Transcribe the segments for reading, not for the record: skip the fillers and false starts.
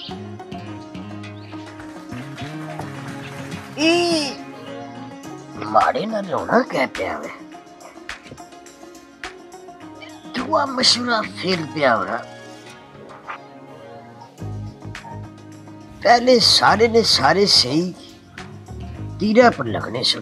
माड़े ना रोना कह पिया वे दुआ मशूरा फेल पिया होना। पहले सारे ने सारे सही तीरा पर लगने सुन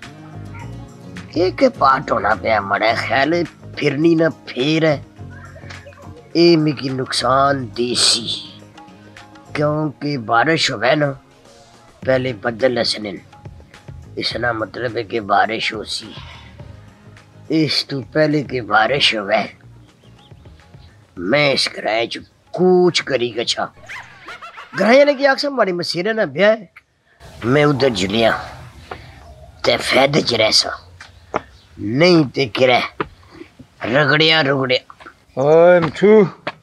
एक पार्ट होना पिया मड़ा ख्याल फिरनी ना फेर है ए मिकी नुकसान देसी क्योंकि बारिश होवे ना पहले बदल असने इसना मतलब है कि बारिश हो सी इस तो पहले कि बारिश होवे मैं इस किराए च कूच करी गछा ग्राया ने की आखसा मारी मसीरा ना ब्याह मैं उधर जुलिया ते फैदे च रहसा नहीं ते किरा रगड़िया रगड़िया। ओए मिठू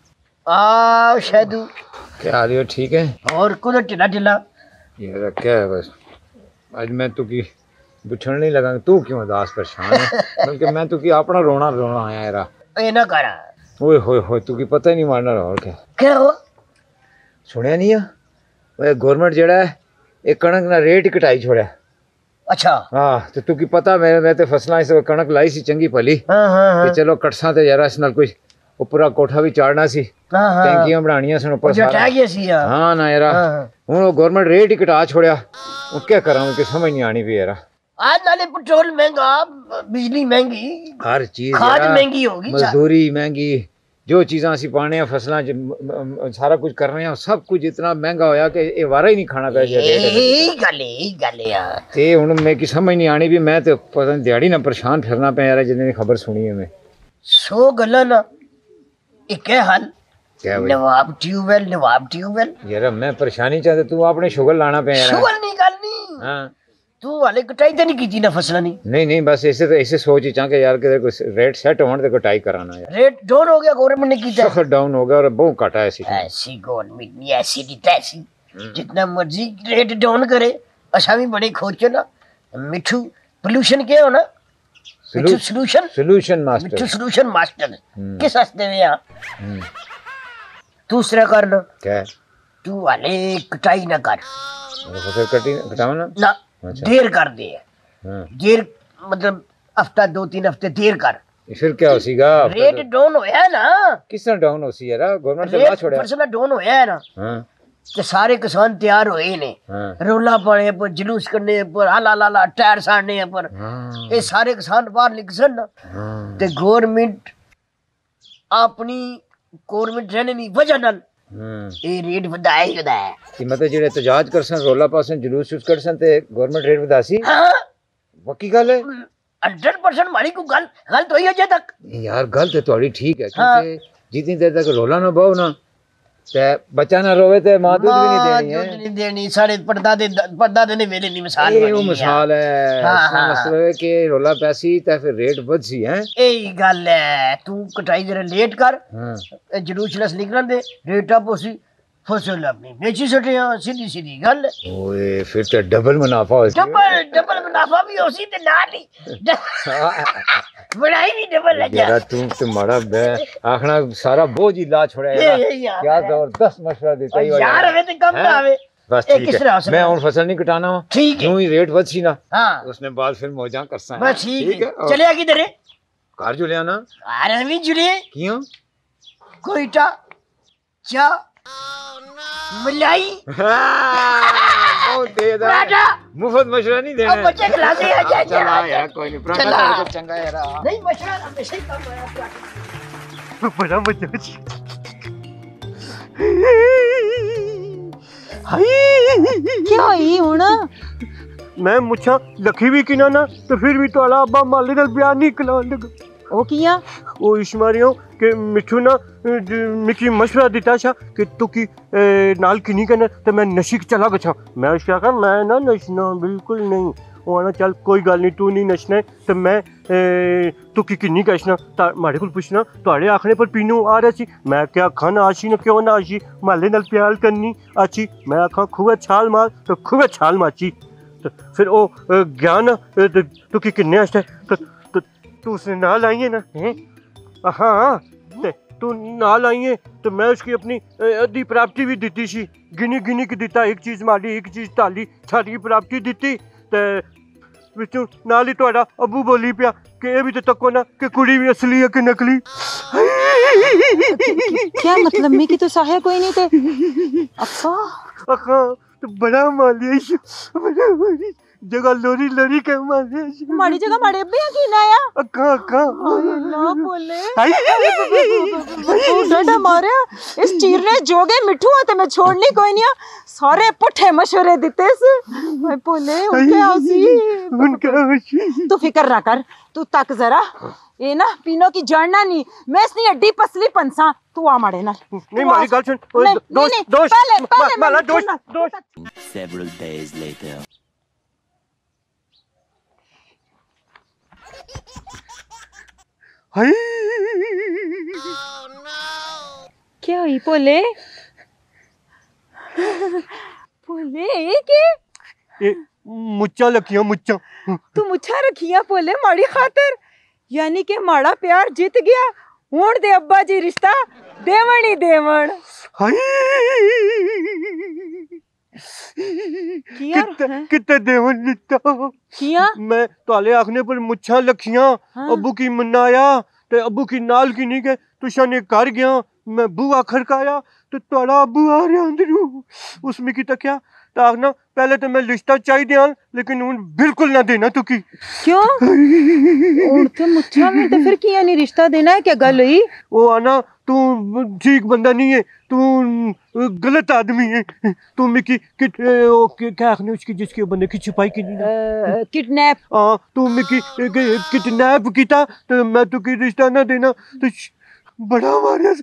आ शादू क्या हाल है? ठीक है। और कुछ ढिला ढिला यार क्या है बस आज मैं तू की बिछड़ नहीं लगा तू क्यों उदास परेशान है बल्कि मैं तू की अपना रोना रोना आया यार ए ना करा ओए होए होए तू की पता ही नहीं मारना और क्या हो सुनिया नहीं है वो गवर्नमेंट जेड़ा है एक कणक ना रेट ही कटाई छोड़ा। अच्छा हाँ तो तू की पता मैं तो फसला इस कणक लाई सी चंगी भली कि चलो कटसा ते यार इस नाल कोई ऊपरा कोठा भी चाड़ना सी टैंकियां बनानियां सन ऊपर सारा हाँ ना यार हुन वो गवर्नमेंट रेट ही कटा छोड़या वो क्या करा कि समझ नहीं आनी भी यार आज नाले पेट्रोल महंगा बिजली महंगी हर चीज खाद महंगी होगी मजदूरी महंगी जो चीज़ां असीं पाने हैं फसलां सारा कुछ कर रहे हैं सब कुछ इतना महंगा होया कि ये वारा ही नहीं खाना पै गल यार ते हुन मैं की समझ नहीं आनी भी मैं तो पता नहीं दिहाड़ी ना परेशान फिरना पे यार जिन्ने खबर सुनी है मैं 100 गल्लां ना एक है हल नवाब ट्यूबवेल यार मैं परेशानी चाहते तू अपने शुगर लाना पे यार शुगर नहीं करनी हां तू वाले कटाई तो नहीं कीती ना फसल नहीं बस ऐसे तो ऐसे सोच ही चाहे यार कि रेट सेट होने तो कटाई कराना यार रेट डाउन हो गया गवर्नमेंट ने कीता सख्त डाउन हो गया और बहुत घटा है ऐसी गवर्नमेंट नहीं ऐसी की तैसी जितना मर्जी रेट डाउन करे अच्छा भी बड़े खोचो ना मिठू पोल्यूशन क्या हो ना सोल्यूशन मास्टर किस हस्ते में यहाँ दूसरा करना क्या तू वाले कटाई ना कर कटाओ ना देर कर दे देर मतलब हफ्ता 2-3 हफ्ते देर कर फिर क्या होसीगा रेट डाउन होया ना किस तरह डाउन होसी यार गवर्नमेंट ने ला छोड़ा फसल डाउन होया है ना हां ते सारे किसान तैयार होए ने रोला पाने पर जुलूस करने पर हाला टायर साड़ने पर ये सारे किसान बाहर निकसन ना ते गवर्नमेंट अपनी गवर्नमेंट रहने दी वजह नाल ये रेट ਵਧਾਇਆ कि मतलब जेड़े एहतजाज करसन रोला पासन जुलूस यूज करसन ते गवर्नमेंट रेट ਵਧਾसी हां पक्की गल है 100% मारी को गल तो ही अजे तक यार गल ते तोड़ी ठीक है क्योंकि जितनी देर तक रोला ना बाओ ना ते बच्चा ना रोवे ते मां दूध भी नहीं देनी सारे परदादे ने वेले नहीं मिसाल बनी वो मिसाल है मतलब है कि रोला पैसी ते फिर रेट बढ़सी है यही गल है तू कटाई जरा लेट कर जुलूस लस निकलन दे रेट अप होसी फसल अपनी बेची सटे सीधी गल है ओए फिर तो डबल मुनाफा होसी डबल मुनाफा भी होसी ते नाल ही बढ़ाई भी डबल है यार तू तो माड़ा बे आखना सारा बोझ ही ला छोड़ा यार क्या जबरदस्त मशवरा देता है यार हमें तो कम ना आवे बस ठीक है मैं और फसल नहीं कटाना क्यों ही रेट बढ़सी ना हां उसने बाद फिर मौजा करसा है बस ठीक है चले किधर है घर जुलिया ना अरे भी जुलिए क्यों कोईटा चा मलाई बहुत तेज है मुफ्त मशवरा नहीं देना बच्चे खिलाते हैं चला यार कोई नहीं पराठा चंगा यार नहीं मशवरा हमेशा ही काम है बड़ा मजा क्या होई हुन मैं मुछा लखी भी किना ना तो फिर भी तो अब्बा माले नाल बयान नहीं कलान लगा ओ किया ओ इशमारियो के मिठू ना मिकी मशवरा दिता छा कि तू की नाल की नहीं करना तो मैं नशी चला गछा मैं उसका कहा मैं ना नशना बिल्कुल नहीं वो आना चल कोई गल नहीं तू नहीं नशना है तो मैं तू की नहीं कशना माड़े को पूछना थोड़े आखने पर पीनू आ रहा सी मैं क्या खाना आशी ना क्यों ना आशी माले नाल प्याल करनी आची मैं आखा खूब छाल मार तो खूब छाल माची तो फिर ओ ज्ञान तू की किन्ने आस्ते तो तू उसने नाल आई है ना हैं हाँ तू नाल आई है तो मैं उसकी अपनी अद्धी प्राप्ति भी दी सी, गिनी गिनी की दिता, एक चीज माड़ी एक चीज ताली सारी प्राप्ति दी ते विचों नाल ही तुहाडा अबू बोली पिया कि ये भी तो तको ना कि कुड़ी भी असली है कि नकली। क्या मतलब में कि तो साहे कोई नहीं थे अक्का अखा तो बड़ा मालिया बड़ा जगह लोरी लोरी के मालिया माड़ी जगह माड़े अब्बे की ना आया अखा अखा ना बोले डंडा मारे इस चीरने जोगे मिठू आते मैं छोड़नी कोई नहीं, सारे पुठे मशवरे देते से मैं बोले उनके आसी तू फिक्र ना कर, तू तक जरा ये ना पीनो की जड़ना नहीं, मैं इसनी अड्डी पसली पंसा तू आ माड़े ना नहीं मारी गल सुन दोस्त दोस्त माला दोस्त दोस्त। Several days later. हाय क्या हुई बोले बोले के मुच्चा लखिया मुच्चा तू मुच्छा रखिया बोले माड़ी खातिर, यानी के माड़ा प्यार जीत गया हुण दे अब्बा जी रिश्ता देवण ही देवण। हाय कितने देवन लिता किया मैं ताले आखने पर मुच्छा लखिया अबू की मनाया ते अबू की नाल की नहीं गए तुषा ने कर गया, मैं बुआ खड़काया तो तुहाड़ा अबू आ रहा अंदरू उसमें की तक्या तो आखना पहले तो मैं रिश्ता चाहिए दिया लेकिन उन बिल्कुल ना देना तू की क्यों उनके मुच्छा में तो फिर किया नहीं रिश्ता देना है क्या गल हुई? वो आना तू ठीक बंदा नहीं है, तू गलत आदमी है, तू मिकी क्या आखने उसकी जिसके बंदे की छुपाई की नहीं किडनैप हाँ तू मिकी किडनैप किया तो मैं तू की रिश्ता ना देना तो बड़ा मारिया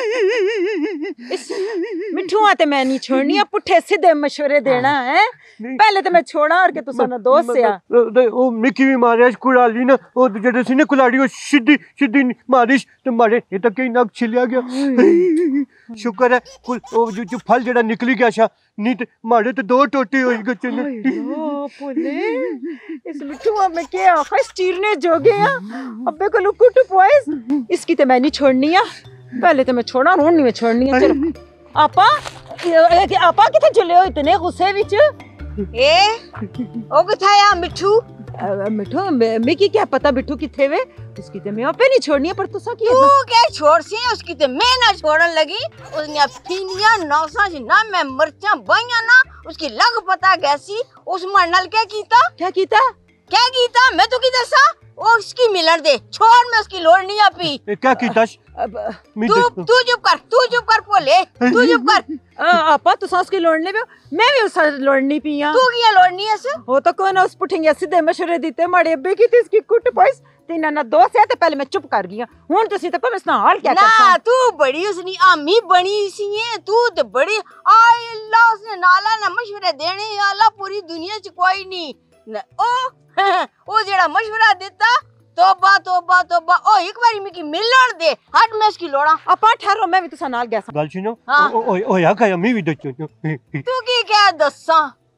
मिठू आते मैं नहीं छोड़नी, अब पुठे सीधे मशवरे देना है, पहले तो मैं छोड़ा और के तू साना दोस्त से आ ओ मिकी भी मारिया कुड़ाली ना ओ जेडे सी ने कुलाड़ी ओ सीधी सीधी मारिश तो मारे ये तक कहीं नक छिलिया गया। शुक्र है कुल ओ जो फल जेड़ा निकली गया छा नहीं तो मारे तो दो टोटी होई गचे ने बोले इस मिठू में क्या आखिर चीरने जोगे हैं अबे को लुकुट पॉइस इसकी तो मैं नहीं छोड़नी है, पहले तो मैं छोड़ा रोन नहीं मैं छोड़नी है। चलो आपा आपा किथे चले हो इतने गुस्से विच ए ओ किथे आ मिठू मिठू मिकी क्या पता बिठू किथे वे उसकी तो मैं पे नहीं छोड़नी है पर तुसा की तू क्या छोड़ सी उसकी तो मैं ना छोड़न लगी उसने फिनिया नौसा से ना मैं मिर्चा बाइया ना उसकी लग पता कैसी उस मरनल क्या कीता मैं तो की दसा ओ उसकी मिलन दे छोड़ मैं उसकी लोड़ नहीं आपी क्या कीता तू चुप कर बोले तू चुप कर आपा तू सास की लोड़ने पे मैं भी उस लोड़नी पिया तू किया लोड़नी है से हो तो कोई ना उस पुठेंगे सीधे मशवरे देते माड़े अब्बे की इसकी कुट पॉइस तीन ना दोस्त है तो पहले मैं चुप कर गया हुन तुसी तो पर इसना हाल क्या करसा ना तू बड़ी उसनी आमी बनी सी है तू तो बड़ी आय अल्लाह उसने नाला ना मशवरे देने अल्लाह पूरी दुनिया च कोई नहीं ओ जेड़ा मशवरा देता तोबा तोबा तोबा ओ एक बारी मिकी मिलन दे हट मैं इसकी लोड़ा अपा ठहरो मैं भी तुसा नाल गया गल सुनो ओ या का मी भी दच्चो तू की क्या दस्सा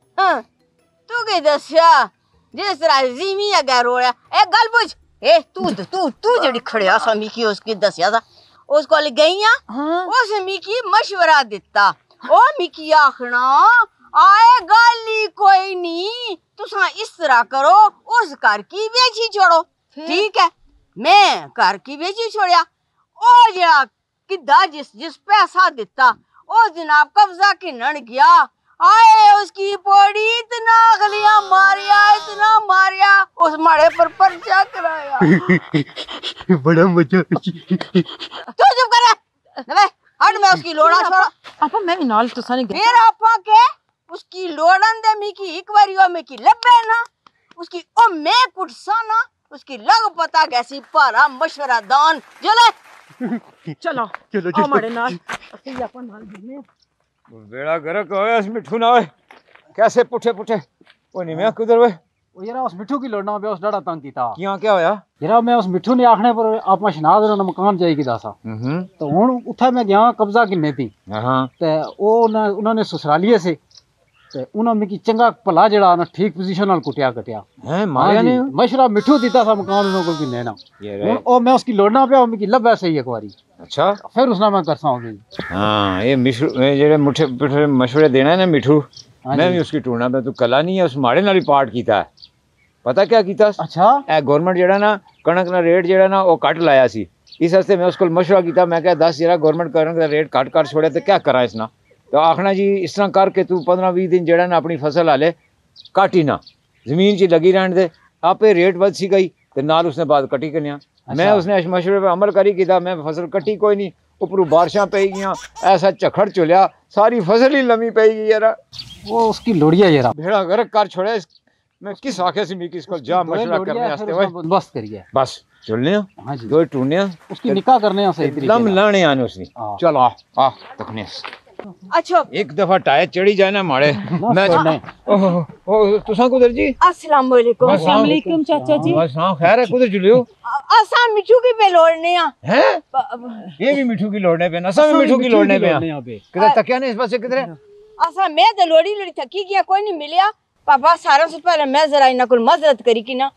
तू की दस्या जिस तरह जीमी अगर रोया ए गल बुझ ए तू जेड़ी खड़िया सा मिकी उसकी दस्या था उसको ले गईया उस मिकी मशवरा देता ओ मिकी आखना आए गाली कोई नहीं तुसा इस तरह करो उस घर की बेची छोड़ो ठीक है मैं घर की बेची छोड़िया ओ जरा किदा जिस पैसा दिता ओ जनाब कब्जा किन्नन गया आए उसकी पौड़ी इतना मारिया उस माड़े पर पर्चा कराया बड़ा मजा तू चुप कर नवे हट मैं उसकी लोड़ा छोड़ा आपा मैं भी नाल तुसा ने फिर आपा के उसकी लोड़न दे मिकी एक बारी ओ मिकी लब्बे ना उसकी ओ मैं कुटसा ना उसकी लग पता कैसी पारा मशवरा दान चलो हमारे नाल असली अपन नाल घूमने बेड़ा गरक होए इस मिठू ना होए कैसे पुठे ओ नहीं मैं किधर वे ओ यार उस मिठू की लोड़ना पे उस डड़ा तंग कीता क्या होया यार मैं उस मिठू ने आखने पर आप शना दे मकान जाई की दासा तो हुन उठा मैं गया कब्जा किन्ने थी हां ते ओ उन्होंने ससुरालिए से ते उन्हें मिकी चंगा भला जड़ा ना ठीक पोजीशन नाल कुटिया कटिया हैं मारिया ने मशरा मिठू दिता था मकान उन्होंने कोल भी लेना हुन ओ मैं उसकी लोड़ना पे मिकी लब्बा सही एक बारी अच्छा फिर उसना मैं करसा होगी। हां ये मिठू जेड़े मुठे पिठे मशवरे देना है ना मिठू मैं भी उसकी टूरना पे तू कला नहीं है उस माड़े नाल भी पार्ट कीता है पता क्या कीता अच्छा ए गवर्नमेंट जेड़ा ना कणक ना रेट जेड़ा ना वो कट लाया सी इस वास्ते मैं उसको मशवरा कीता मैं कहा 10 जरा गवर्नमेंट कणक दा रेट कट कर छोड़े तो क्या करा इसना तो आखना जी इस तरह करके तू 15-20 दिन जेड़ा ना अपनी फसल हाले काटी ना जमीन च लगी रहने दे आपे रेट वध सी गई ते नाल उसने बाद कटी कन्या मैं उसने इस मशवरे पे अमल करी कीता मैं फसल कटी कोई नहीं ऊपरों बारिशां पई गईयां ऐसा झखड़ चुलिया सारी फसल ही लमी पई गई यार वो उसकी लोड़िया जरा भेड़ा गर्क कर छोड़े मैं किस आखे से मिकी इसको जा मशवरा करने वास्ते ओए बंदोबस्त करिए बस चलने हां जी दो टूरने उसकी निकाह करने सही तरीके दम लाने आने उसने चल आ तकने अच्छा एक दफा टायर चढ़ी जाए ना माड़े मैं ओ तुसा कुदर जी अस्सलाम वालेकुम। अस्सलाम वालेकुम चाचा जी। वाह खैर है कुदर जुलियो असा मिठू की पे लोड़ने आ हैं ये भी मिठू की लोड़ने पे नसा भी मिठू की लोड़ने पे किधर तकिया ने इस पासे किधर असा मैं तो लोड़ी लोड़ी थकी गया कोई नहीं मिलिया पापा सारा से पहले मैं जरा इना को मदद करी कि ना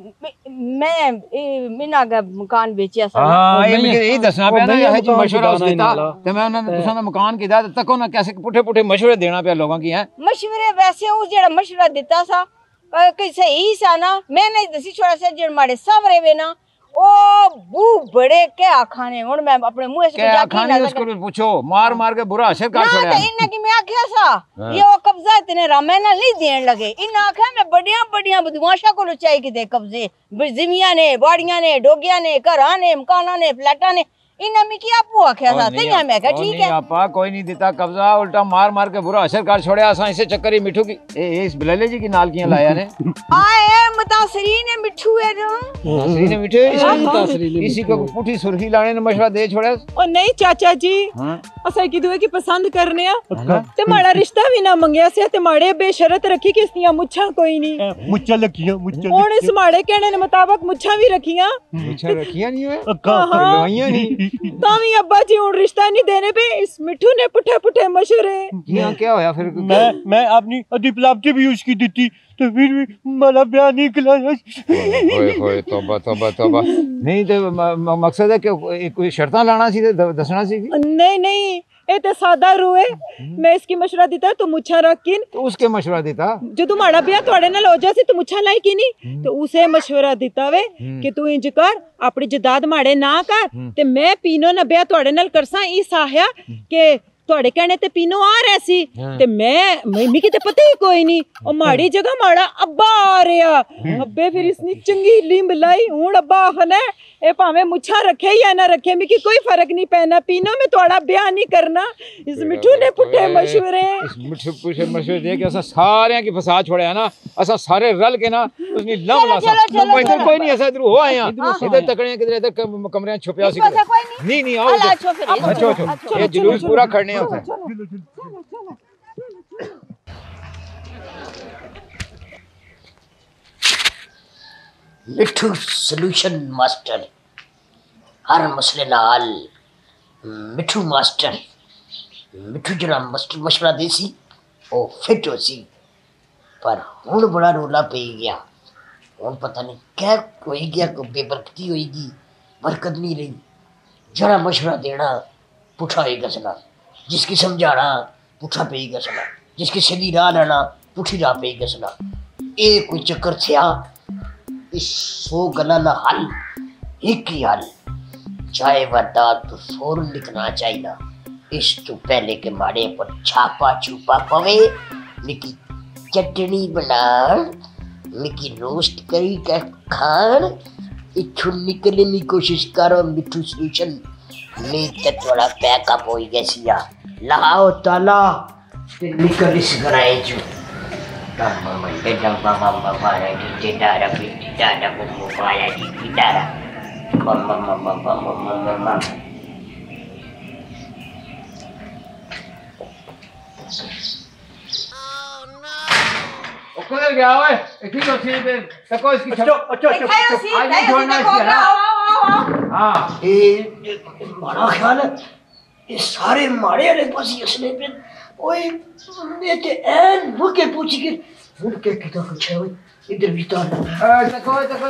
मैं मिना का मकान बेचिया सा हां ये मुझे यही दसना पे ना ये जी मशवरा उस देता ते मैं उन्होंने तुसा मकान की दा तको ना कैसे पुठे पुठे मशवरे देना पे लोगों की हैं मशवरे वैसे उस जेड़ा मशवरा देता सा कि सही सा ना मैंने दसी छोड़ा से जेड़ माड़े सावरे वे ना ओ बू बड़े के आखाने हुन मैं अपने मुंह से क्या आखाने उसको पूछो मार मार के बुरा असर कर छोड़या ना इन्ने की मैं आख्या सा ये वो कब्जा इतने रामेना नहीं देन लगे इन आख्या मैं बढ़िया बढ़िया बदमाशा को चाहिए कि दे कब्जे जिमियां ने बाड़ियां ने डोगियां ने घरां ने मकानां ने फ्लैटां ने इन्हें मिकी आपू आख्या सा ते मैं कहा ठीक है आपा कोई नहीं देता कब्जा उल्टा मार मार के बुरा असर कर छोड़या असा इसे चक्कर ही मिठू की ए इस बिलाले जी की नाल कियां लाया ने आए मुतासरी ने मिठू है ना मुतासरी ने मिठू इसी को पुठी सुर्खी लाने ने मशवरा दे छोड़या ओ नहीं चाचा जी असा की दुए की पसंद करने आ ते माड़ा रिश्ता भी ना मंगया से ते माड़े बेशरत रखी कि इसनिया मुच्छा कोई नहीं मुच्छा लकियां मुच्छा और इस माड़े कहने ने मुताबिक मुच्छा भी रखियां मुच्छा रखियां नहीं है लवाइयां नहीं तावी अब्बा जी उन रिश्ता नहीं देने पे इस मिठू ने पुठे पुठे मशवरे क्या होया फिर मैं अपनी अधिपलाप्ति भी उसकी दी थी तो फिर भी मेरा ब्याह नहीं खिलाया ओए तौबा तौबा तौबा नहीं तो मकसद है कि कोई शर्तां लाना सी दसना सी नहीं नहीं ए ते सादा रूए मैं इसकी मशवरा देता तो मुच्छा रखिन तो उसके मशवरा देता जो तुम्हारा ब्याह थोड़े नाल हो जासी तो मुच्छा लाई की नहीं तो उसे मशवरा देता वे कि तू इंज कर अपनी जदाद माड़े ना कर ते मैं पीनो ना ब्याह थोड़े नाल करसा ई साहया के थोड़े कहने ते पीनो आ रहा सी ते मैं मिकी ते पता ही कोई नहीं और माड़ी जगह माड़ा अब्बा आ रहा अब्बे फिर इसने चंगी लींब लाई हुन अब्बा आखना ए भावे मुच्छा रखे या ना रखे मिकी कोई फर्क नहीं पैना पीनो में थोड़ा ब्याह नहीं करना इस मिठू ने पुठे मशवरे इस मिठू पुठे मशवरे दे के असा सारे की फसा छोड़या ना असा सारे रल के ना उसनी लम लासा कोई नहीं ऐसा इधर हो आया इधर तकड़े किधर इधर कमरे छुपया सी नहीं आओ अच्छा ये जुलूस पूरा करने होता है मिठू सॉल्यूशन मास्टर हर मसले ना हल मिठू मास्टर मिठू जरा मास्टर मशवरा देसी ओ फिट हो सी पर हुन बड़ा रोला पे गया हुन पता नहीं क्या होई गया को बेबरकती होएगी बरकत नहीं रही जरा मशवरा देना पुठा ही घसना जिसकी समझाना पुठा पे ही घसना जिसकी सीधी राह लाना पुठी राह पे ही घसना ये कोई चक्कर थिया इस 100 गला ना हल एक ही हल चाहे वारदात तो फौरन लिखना चाहिए इस तो पहले के माड़े पर छापा छुपा पवे मिकी चटनी बना मिकी रोस्ट करी का खान इथु निकलने की कोशिश करो मिठू सॉल्यूशन नहीं तो थोड़ा पैकअप हो गया सिया लाओ ताला फिर निकल इस घराए जो Mama, dedang mama mama di dedara bidara bumukaya di bidara. Mama. किधर गया ओए इतनी तो थी पे तको इसकी अच्छा आज छोड़ना इसकी हां ये बड़ा ख्याल है ये सारे मारे वाले पास असले पे ओए मैं ते एन मुके पूछी के मुके किता कुछ है इधर भीतर देखो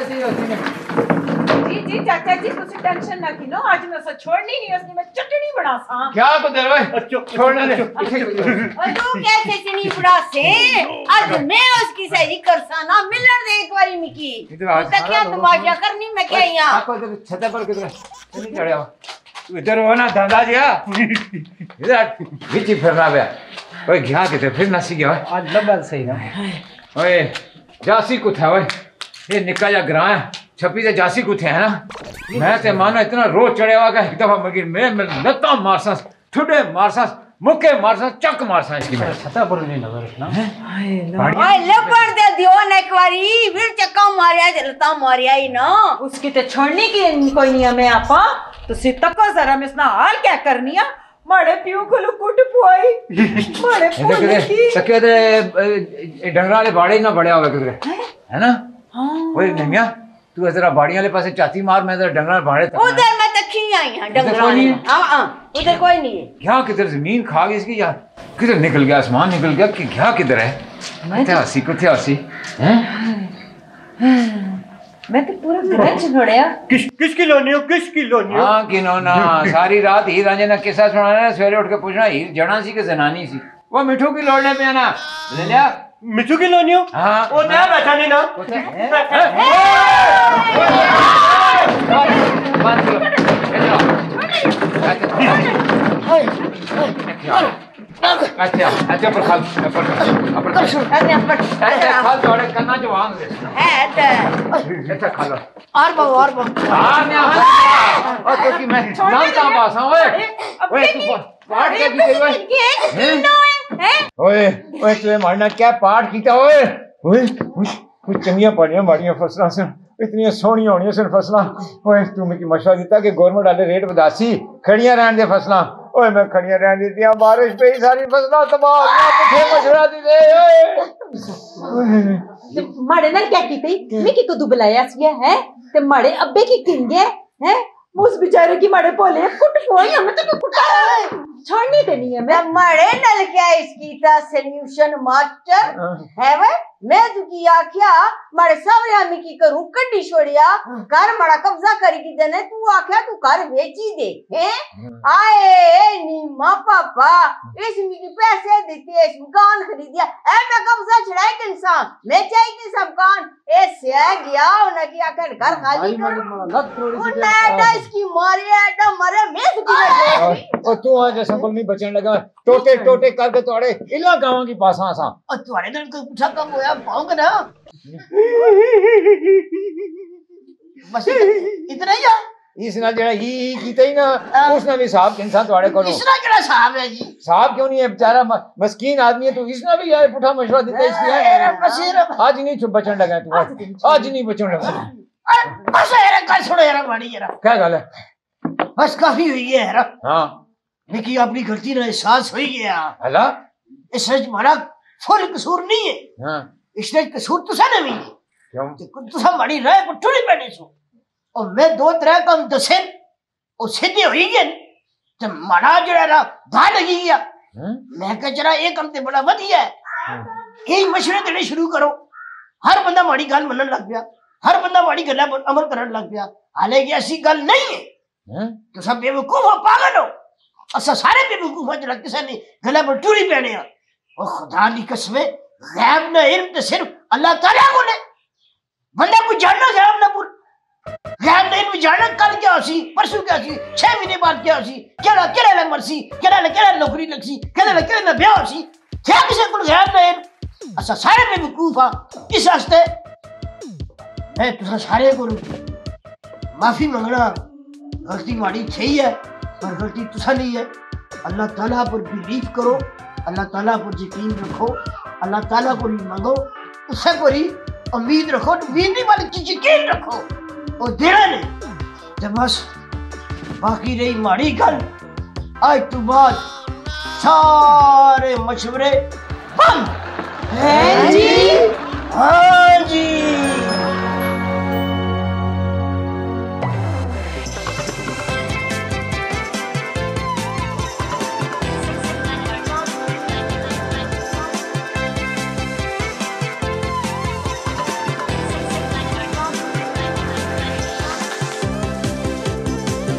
जी चाचा जी तुसी टेंशन ना किलो आज मैं सा छोड़नी नहीं उसने मैं चटनी बना सा क्या बदल ओए छोड़ने दे और तू कैसे चटनी बना से आज मैं उसकी सही कर सा ना मिलन दे एक बारी मिकी तो क्या तमाशा करनी मैं क्या यहां आपको इधर छत पर किधर नहीं चढ़े हो तू इधर हो ना दादा जी इधर बीच फिरना बे ओए घिया के फिर नसी गया आज लबल सही ना ओए जासी को था ओए ये निका जा ग्रां है छपी से जासी को थे है ना मैं ते मानो इतना रोज चढ़े हुआ एक दफा मगर मैं लता मारसा ठुडे मारसा मुके मारसा चक मारसा इसकी मैं छता पर नहीं नजर रखना ओए लपड़ दे दियो ना एक बारी फिर चक्का मारिया जलता मारिया ही ना उसकी ते छोड़नी की कोई नहीं हमें आपा तुसी तको जरा मैं इसना हाल क्या करनी है माड़े पियो को कुट पुआई माड़े पोले की तके दे डंगरा ले बाड़े ना बड़या होवे किधरे है ना ओए नमिया तू जरा बाड़ियां ले पासे चाती मार मैं जरा डंगरा बाड़े तक उधर मैं तखी आई हां डंगरा हां उधर कोई नहीं है क्या किधर जमीन खा गई इसकी यार किधर निकल गया आसमान निकल गया कि क्या किधर है मैं हसी कुछ हसी हैं मैं तो पूरा घर छोड़या किसकी लोनी हो हां किनो ना सारी रात हीर रांझे ना किस्सा सुनाना सवेरे उठ के पूछना हीर जड़ा सी के जनानी सी वो मिठू की लोड़ने पे ना ले लिया मिठू की लोनी हो हां ओ ना बैठा नहीं ना अच्छा अच्छा पर खाल खाल थोड़े करना जो वांग दे अच्छा खालो और बहु हां मैं और क्योंकि मैं जानता बासा ओए तू पाठ क्या की है ओए ओए तू मारना क्या पाठ कीता ओए ओए कुछ चंगियां पड़ियां माड़ियां फसलां से इतनी सोहनी होनी सन फसलां ओए तू मेरी मशवरा दिता कि गवर्नमेंट वाले रेट वधासी खड़ियां रहन दे फसलां ओए मैं खड़ियां रहन दीतियां बारिश पे सारी फसलां तबाह हो गया पुठे मशवरा दी दे ओए माड़े नाल क्या कीती मिकी को दुबलाया सी है ते माड़े अब्बे की किंगे है उस बेचारे की माड़े बोले कुट पोई हमें तो कुटा छोड़नी देनी है मैं मरे नल क्या इसकी ता सॉल्यूशन मास्टर है वे मैं तुकी आख्या मारे सावरे हमी की करूं कड्डी छोड़िया घर मारा कब्जा करेगी देने तू आख्या तू घर बेची दे हैं आए नी मां पापा इसमें की पैसे देते इस मकान खरीदिया ए मैं कब्जा छड़ाए के इंसान मैं चाहिए कि सब कान ए से गया उन्हें की आखिर घर खाली करो उन्हें इसकी मारिया एडा मरे मैं तुकी और तू आज जैसा कोल नहीं बचने लगा टोटे टोटे करके तोड़े इला गांव की पासा आसा और तुम्हारे दिन कोई पूछा कब होया पाऊंगा ना बस इतना ही है इसना जड़ा ही कीते ही ना उसने भी साहब इंसान तोड़े को इसना केड़ा साहब है जी साहब क्यों नहीं है बेचारा मस्कीन आदमी है तो इसने भी यार पुठा मशवरा देता इसकी आज नहीं चुप बचने लगा तू आज नहीं बचने लगा बस यार कल छोड़ो यार माड़ी यार क्या गल है बस काफी हुई है यार हां लेकिन अपनी गलती ना एहसास हो गया हला इसने हमारा फुल कसूर नहीं है हां इसने कसूर तो सा नहीं है क्यों तो सब बड़ी राय पर टुरी बैठे सो और मैं दो तरह काम दसे और सीधी हुई गई तो मारा जड़ा ना धा लगी गया मैं कह जरा एक काम ते बड़ा बढ़िया है यही मशवरे देने शुरू करो हर बंदा माड़ी गल मनन लग गया हर बंदा माड़ी गल्ला पर अमल करन लग गया हालांकि ऐसी गल नहीं है तो सब बेवकूफ हो पागल हो असा सारे बेवकूफ हो जरा किसी ने गला पर टूरी पहने और खुदा की कसम गैब ना इल्म तो सिर्फ अल्लाह ताला को ने बंदा को जानना गैब ना पूरा गैब ना इल्म जानना कल क्या होसी परसों क्या होसी 6 महीने बाद क्या होसी केड़ा केड़ा ले मरसी केड़ा नौकरी लगसी केड़ा ना ब्याह होसी क्या किसी को गैब ना इल्म असा सारे बेवकूफ आ इस वास्ते मैं तुसा सारे को माफी मांगना गलती माड़ी थी है पर गलती तुसा नहीं है अल्लाह ताला पर बिलीव करो अल्लाह ताला पर यकीन रखो अल्लाह ताला को नहीं मांगो उससे कोई उम्मीद रखो उम्मीद नहीं वाली चीज यकीन रखो और देना नहीं जब बस बाकी रही माड़ी गल आज तो बाद सारे मशवरे बंद हैं जी हाँ जी